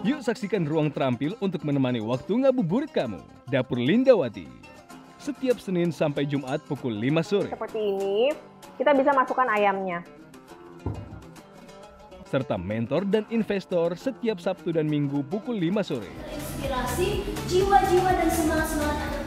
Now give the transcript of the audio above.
Yuk saksikan ruang terampil untuk menemani waktu ngabuburit kamu. Dapur Lindawati. Setiap Senin sampai Jumat pukul 5 sore. Seperti ini, kita bisa masukkan ayamnya. Serta mentor dan investor setiap Sabtu dan Minggu pukul 5 sore. Inspirasi jiwa-jiwa dan semangat-semangat